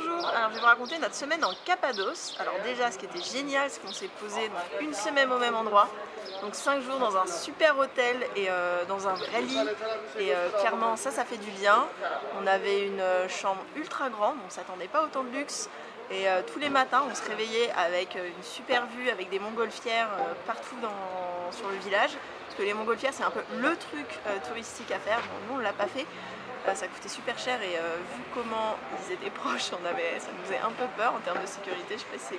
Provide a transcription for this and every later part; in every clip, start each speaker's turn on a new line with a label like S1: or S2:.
S1: Bonjour, alors je vais vous raconter notre semaine en Cappadoce. Alors déjà ce qui était génial c'est qu'on s'est posé donc, une semaine au même endroit, donc 5 jours dans un super hôtel et dans un vrai lit et clairement ça fait du bien. On avait une chambre ultra grande, on s'attendait pas autant de luxe et tous les matins on se réveillait avec une super vue avec des montgolfières partout sur le village, parce que les montgolfières c'est un peu le truc touristique à faire. Bon, nous on l'a pas fait. Ça coûtait super cher et vu comment ils étaient proches, ça nous faisait un peu peur en termes de sécurité, je sais pas si c'est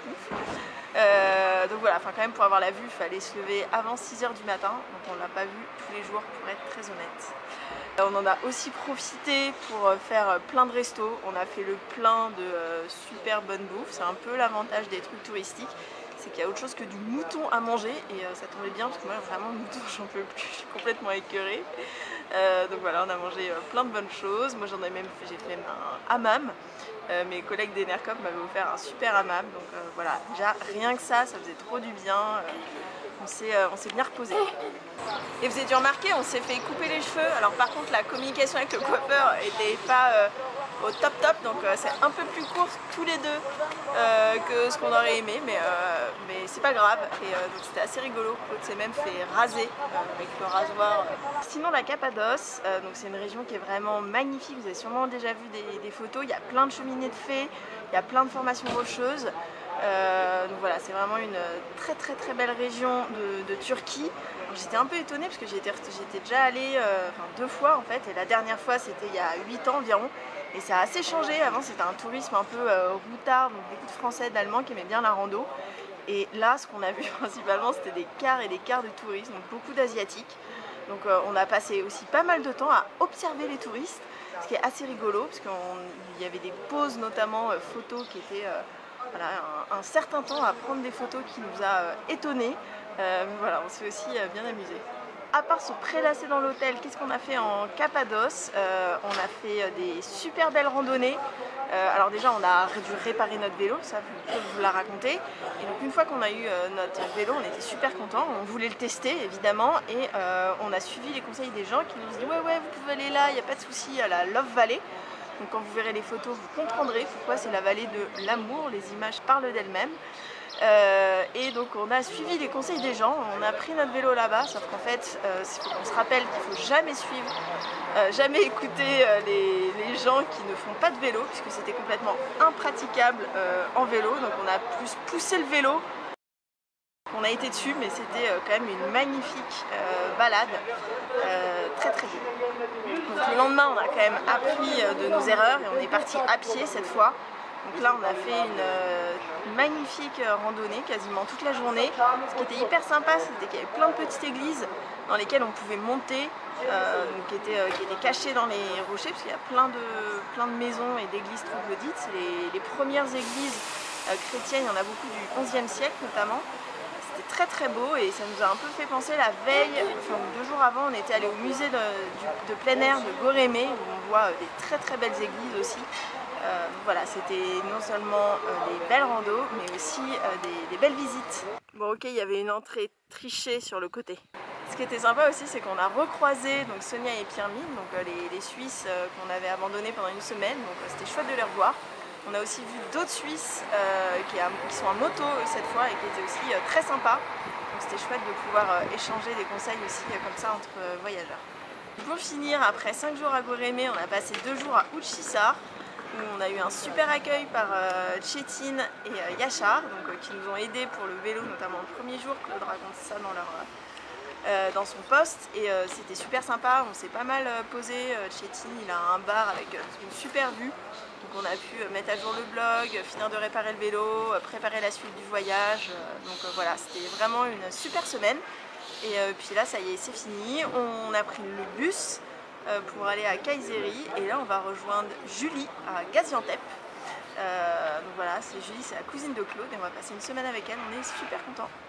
S1: ouf. Donc voilà, enfin quand même pour avoir la vue, il fallait se lever avant 6 h du matin, donc on l'a pas vu tous les jours pour être très honnête. On en a aussi profité pour faire plein de restos, on a fait le plein de super bonne bouffe, c'est un peu l'avantage des trucs touristiques, c'est qu'il y a autre chose que du mouton à manger et ça tombait bien parce que moi vraiment le mouton j'en peux plus, je suis complètement écœurée. Donc voilà, on a mangé plein de bonnes choses, moi j'ai fait même un hammam, mes collègues d'Enercop m'avaient offert un super hammam, donc voilà, déjà rien que ça faisait trop du bien, on s'est bien reposé. Et vous avez dû remarquer, on s'est fait couper les cheveux, alors par contre la communication avec le coiffeur était pas au top, donc c'est un peu plus court tous les deux que ce qu'on aurait aimé, mais c'est pas grave. Et donc c'était assez rigolo. Claude s'est même fait raser avec le rasoir. Sinon la Cappadoce, donc c'est une région qui est vraiment magnifique. Vous avez sûrement déjà vu des photos. Il y a plein de cheminées de fées, il y a plein de formations rocheuses. Donc voilà, c'est vraiment une très belle région de Turquie. J'étais un peu étonnée parce que j'étais déjà allée 2 fois en fait, et la dernière fois c'était il y a 8 ans environ. Et ça a assez changé, avant c'était un tourisme un peu routard, donc beaucoup de Français, d'Allemands qui aimaient bien la rando. Et là ce qu'on a vu principalement c'était des cars et des cars de touristes, donc beaucoup d'Asiatiques. Donc on a passé aussi pas mal de temps à observer les touristes, ce qui est assez rigolo, parce qu'il y avait des pauses notamment photos qui étaient voilà, un certain temps à prendre des photos qui nous a étonnés. Voilà, on s'est aussi bien amusé. À part se prélasser dans l'hôtel, qu'est-ce qu'on a fait en Cappadoce? On a fait des super belles randonnées. Alors déjà on a dû réparer notre vélo, ça je peux vous la raconter. Et donc une fois qu'on a eu notre vélo, on était super contents, on voulait le tester évidemment, et on a suivi les conseils des gens qui nous ont dit ouais vous pouvez aller là, il n'y a pas de souci, à la Love Valley. Donc quand vous verrez les photos, vous comprendrez pourquoi c'est la vallée de l'amour, les images parlent d'elles-mêmes. Et donc on a suivi les conseils des gens, on a pris notre vélo là-bas, sauf qu'en fait on se rappelle qu'il ne faut jamais suivre, jamais écouter les gens qui ne font pas de vélo, puisque c'était complètement impraticable en vélo. Donc on a plus poussé le vélo, on a été dessus, mais c'était quand même une magnifique balade, très beau. Donc le lendemain on a quand même appris de nos erreurs et on est parti à pied cette fois. Donc là on a fait une magnifique randonnée quasiment toute la journée. Ce qui était hyper sympa, c'était qu'il y avait plein de petites églises dans lesquelles on pouvait monter, qui étaient cachées dans les rochers, parce qu'il y a plein de maisons et d'églises troglodytes. C'est les premières églises chrétiennes, il y en a beaucoup du XIe siècle notamment. C'était très beau et ça nous a un peu fait penser la veille, enfin 2 jours avant, on était allé au musée de plein air de Gorémé, où on voit des très belles églises aussi. Voilà, c'était non seulement des belles randos, mais aussi des belles visites. Bon ok, il y avait une entrée trichée sur le côté. Ce qui était sympa aussi, c'est qu'on a recroisé donc Sonia et Pierre-Mine, donc les Suisses qu'on avait abandonnés pendant une semaine, donc c'était chouette de les revoir. On a aussi vu d'autres Suisses qui sont en moto cette fois et qui étaient aussi très sympas. Donc c'était chouette de pouvoir échanger des conseils aussi comme ça entre voyageurs. Pour finir, après 5 jours à Gorémé, on a passé 2 jours à Uçhisar, où on a eu un super accueil par Çetin et Yachar, donc, qui nous ont aidés pour le vélo, notamment le premier jour. Claude raconte ça dans son poste, et c'était super sympa, on s'est pas mal posé. Çetin il a un bar avec une super vue, donc on a pu mettre à jour le blog, finir de réparer le vélo, préparer la suite du voyage, donc voilà, c'était vraiment une super semaine. Et puis là ça y est, c'est fini, on a pris le bus pour aller à Kayseri, et là on va rejoindre Julie à Gaziantep. Donc voilà, Julie, c'est la cousine de Claude et on va passer une semaine avec elle, on est super contents.